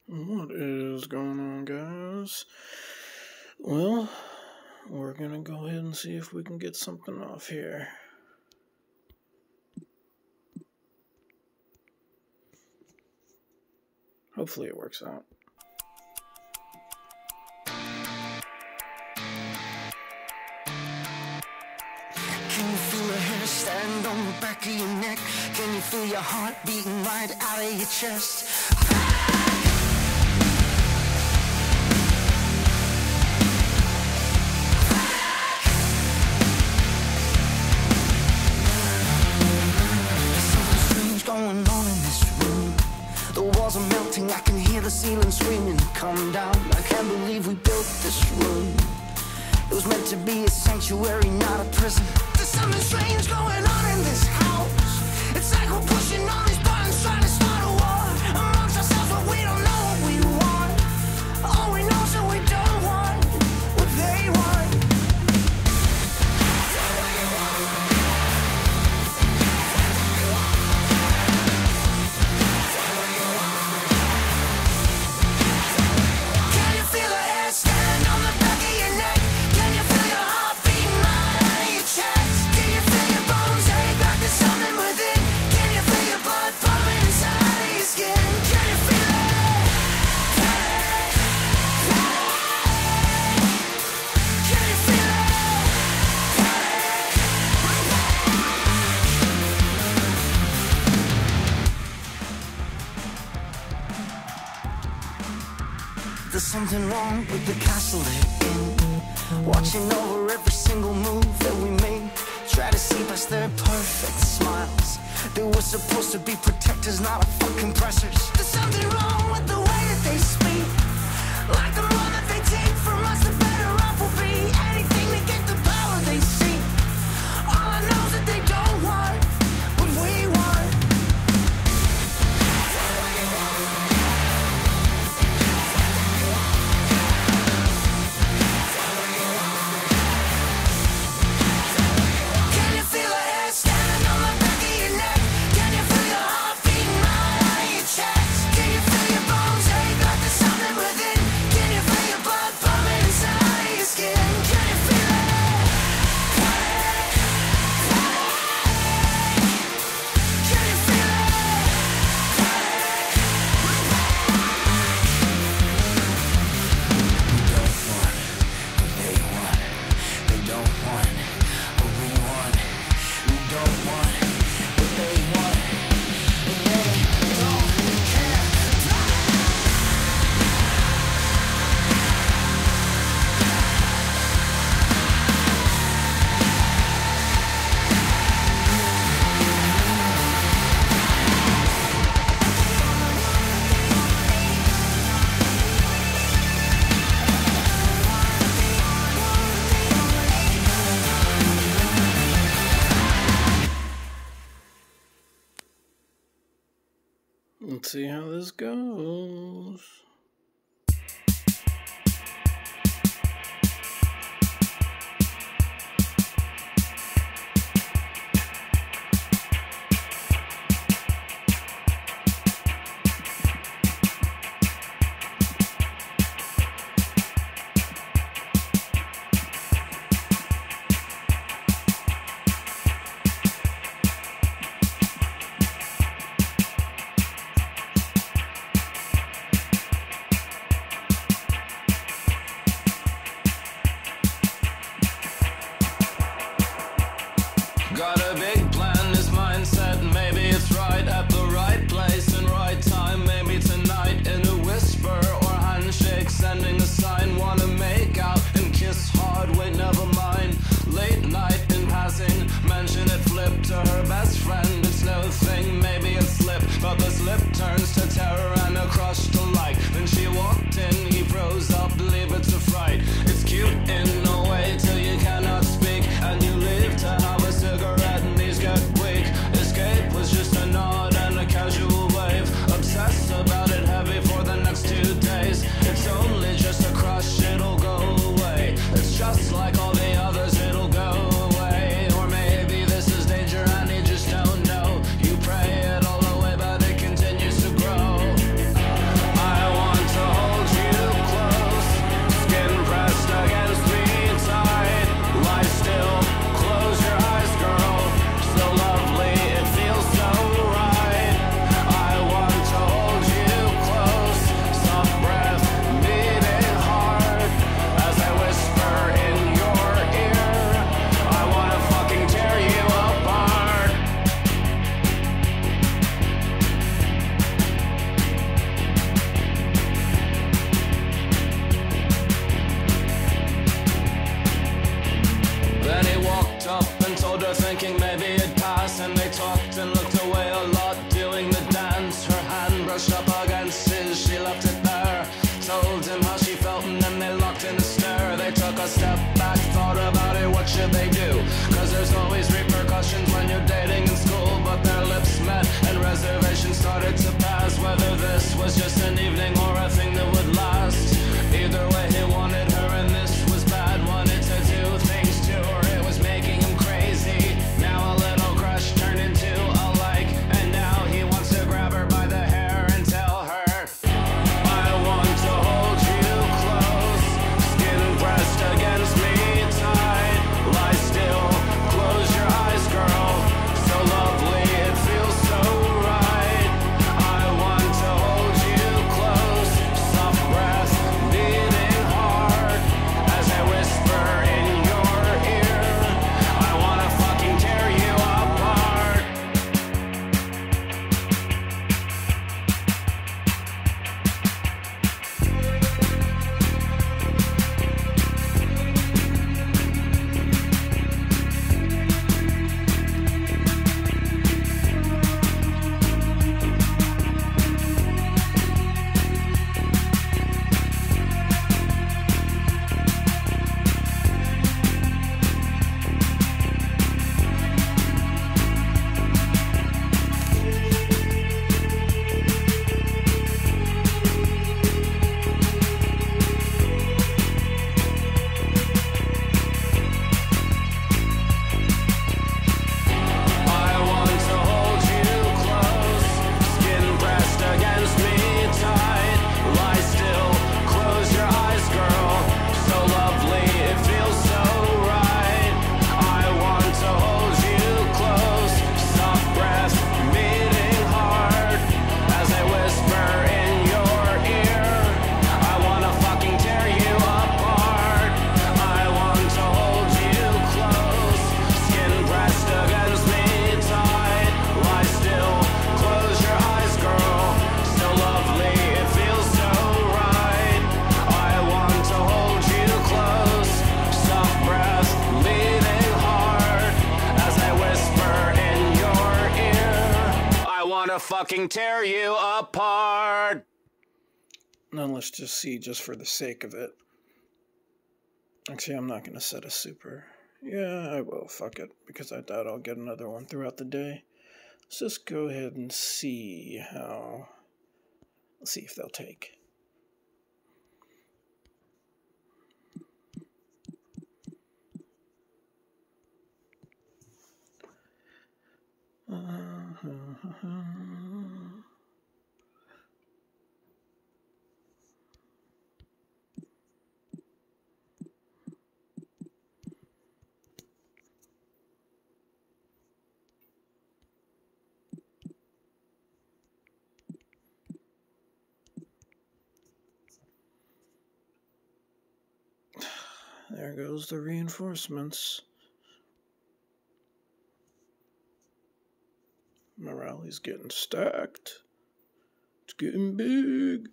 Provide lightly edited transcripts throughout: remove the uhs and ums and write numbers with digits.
What is going on, guys? Well, we're gonna go ahead and see if we can get something off here. Hopefully it works out. Can you feel the hair stand on the back of your neck? Can you feel your heart beating right out of your chest? Something strange going on in this room. The walls are melting, I can hear the ceiling screaming, come down. I can't believe we built this room. It was meant to be a sanctuary, not a prison. There's something strange going on in this house. It's like we're pushing all these buttons, trying to start a war amongst ourselves, but we don't know what we want. All we know is that we don't want what they want. Can you feel the hair stand on the back of your neck? Can you feel your heart beating right out of your chest? Can you feel your bones ache like there's something within? Can you feel your blood pumping inside of your skin? Can you feel it? Can you feel it? There's something wrong with the castle they're in, watching over every single move that we make. Try to see past their perfect smiles. They were supposed to be protectors, not a fucking pressers. There's something wrong with the way that they speak. Like the more that they take from us, the better off we'll be. Anything to get the power they seek. All I know is that they don't want what we want. Can you feel the hair standing on the back of your neck? Can you feel your heart beating right out of your chest? Can you feel your bones ache like there's something within? Can you feel your blood pumping inside of your skin? Can you feel it? Can you feel it? We don't want what they want. They don't want what we want. We don't want what they want. They don't care. Let's see how this goes. fucking tear you apart. Now let's just see, just for the sake of it. Actually, I'm not going to set a super. Yeah, I will. Fuck it. Because I doubt I'll get another one throughout the day. Let's just go ahead and see how... Let's see if they'll take. There goes the reinforcements. Morale's getting stacked. It's getting big.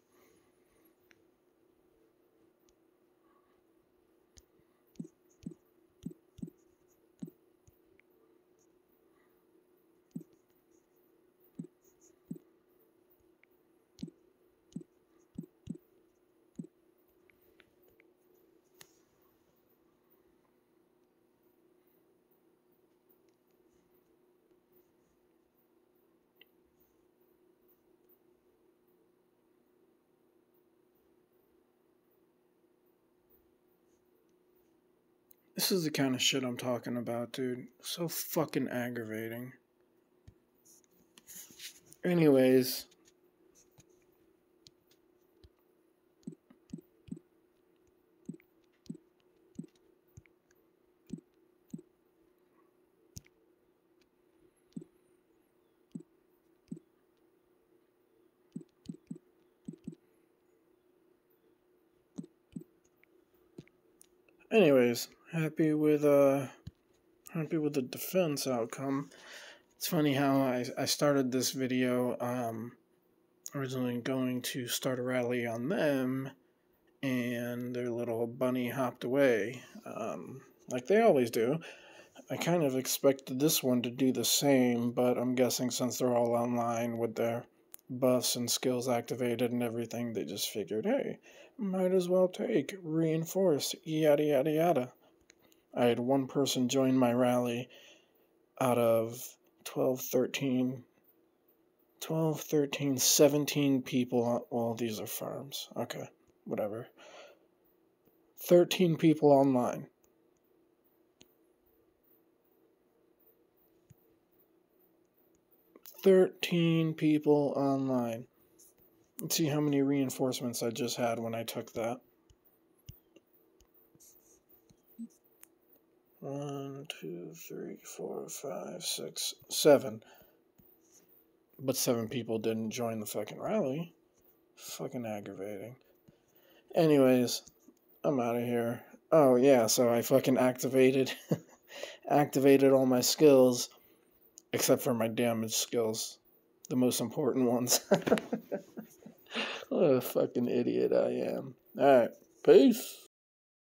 This is the kind of shit I'm talking about, dude. So fucking aggravating. Anyways. Happy with the defense outcome. It's funny how I started this video originally going to start a rally on them, and their little bunny hopped away, like they always do. I kind of expected this one to do the same, but I'm guessing since they're all online with their buffs and skills activated and everything, they just figured, hey, might as well take, reinforce, yada yada yada. I had one person join my rally out of 13, 17 people. Well, these are farms. Okay, whatever. 13 people online. 13 people online. Let's see how many reinforcements I just had when I took that. 1, 2, 3, 4, 5, 6, 7. But 7 people didn't join the fucking rally. Fucking aggravating. Anyways, I'm out of here. Oh yeah, so I fucking activated all my skills, except for my damage skills, the most important ones. What a fucking idiot I am. Alright, peace.